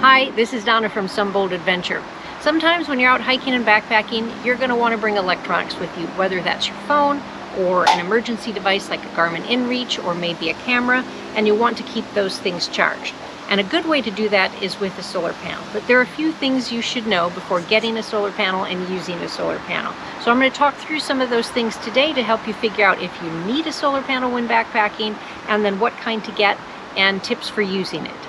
Hi, this is Donna from Some Bold Adventure. Sometimes when you're out hiking and backpacking, you're going to want to bring electronics with you, whether that's your phone or an emergency device like a Garmin InReach or maybe a camera, and you want to keep those things charged. And a good way to do that is with a solar panel. But there are a few things you should know before getting a solar panel and using a solar panel. So I'm going to talk through some of those things today to help you figure out if you need a solar panel when backpacking, and then what kind to get, and tips for using it.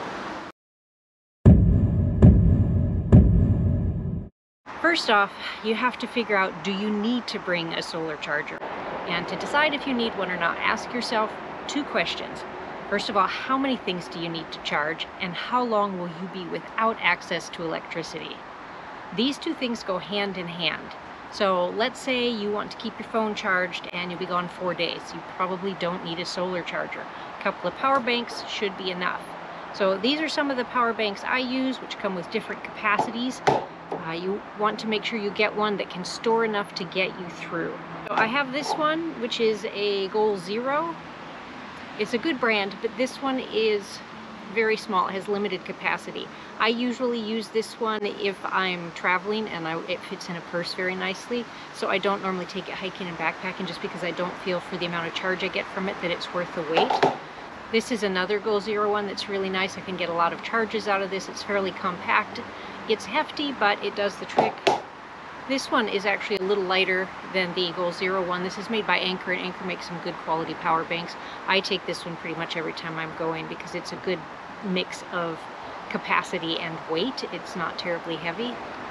First off, you have to figure out, do you need to bring a solar charger? And to decide if you need one or not, ask yourself two questions. First of all, how many things do you need to charge, and how long will you be without access to electricity? These two things go hand in hand. So let's say you want to keep your phone charged and you'll be gone 4 days. You probably don't need a solar charger. A couple of power banks should be enough. So these are some of the power banks I use, which come with different capacities. You want to make sure you get one that can store enough to get you through. So I have this one, which is a Goal Zero. It's a good brand, but this one is very small. It has limited capacity. I usually use this one if I'm traveling, and it fits in a purse very nicely. So I don't normally take it hiking and backpacking, just because I don't feel for the amount of charge I get from it that it's worth the weight. This is another Goal Zero one that's really nice. I can get a lot of charges out of this. It's fairly compact. It's hefty, but it does the trick. This one is actually a little lighter than the Goal Zero one. This is made by Anker, and Anker makes some good quality power banks. I take this one pretty much every time I'm going because it's a good mix of capacity and weight. It's not terribly heavy.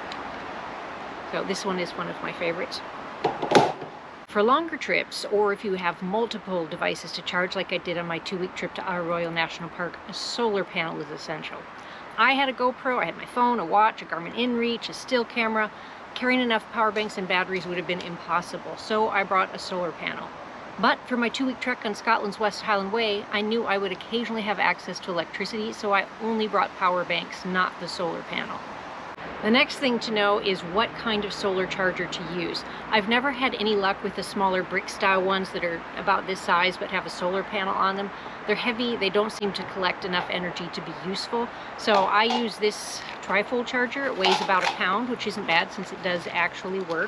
So this one is one of my favorites. For longer trips, or if you have multiple devices to charge like I did on my 2-week trip to Arroyo National Park, a solar panel is essential. I had a GoPro, I had my phone, a watch, a Garmin InReach, a still camera. Carrying enough power banks and batteries would have been impossible, so I brought a solar panel. But for my 2-week trek on Scotland's West Highland Way, I knew I would occasionally have access to electricity, so I only brought power banks, not the solar panel. The next thing to know is what kind of solar charger to use. I've never had any luck with the smaller brick-style ones that are about this size but have a solar panel on them. They're heavy, they don't seem to collect enough energy to be useful. So I use this trifold charger. It weighs about 1 pound, which isn't bad since it does actually work.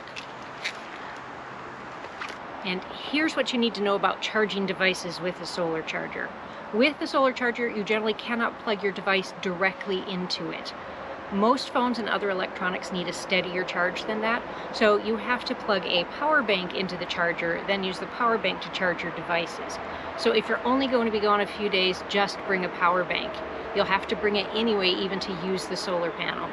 And here's what you need to know about charging devices with a solar charger. With the solar charger, you generally cannot plug your device directly into it. Most phones and other electronics need a steadier charge than that, so you have to plug a power bank into the charger, then use the power bank to charge your devices. So if you're only going to be gone a few days, just bring a power bank. You'll have to bring it anyway, even to use the solar panel.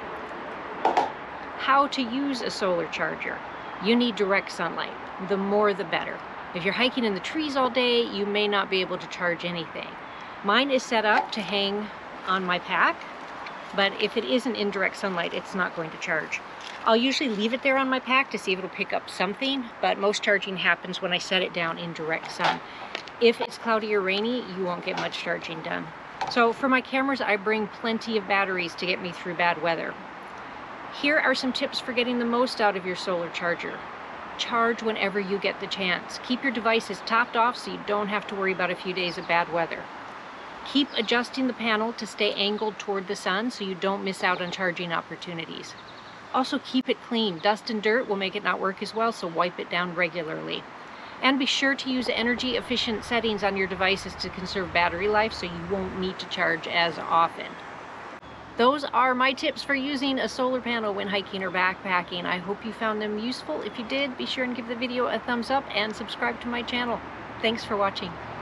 How to use a solar charger? You need direct sunlight. The more the better. If you're hiking in the trees all day, you may not be able to charge anything. Mine is set up to hang on my pack, but if it isn't in direct sunlight, it's not going to charge. I'll usually leave it there on my pack to see if it'll pick up something, but most charging happens when I set it down in direct sun. If it's cloudy or rainy, you won't get much charging done. So for my cameras, I bring plenty of batteries to get me through bad weather. Here are some tips for getting the most out of your solar charger. Charge whenever you get the chance. Keep your devices topped off so you don't have to worry about a few days of bad weather. Keep adjusting the panel to stay angled toward the sun so you don't miss out on charging opportunities. Also keep it clean. Dust and dirt will make it not work as well, so wipe it down regularly. And be sure to use energy efficient settings on your devices to conserve battery life so you won't need to charge as often. Those are my tips for using a solar panel when hiking or backpacking. I hope you found them useful. If you did, be sure and give the video a thumbs up and subscribe to my channel. Thanks for watching.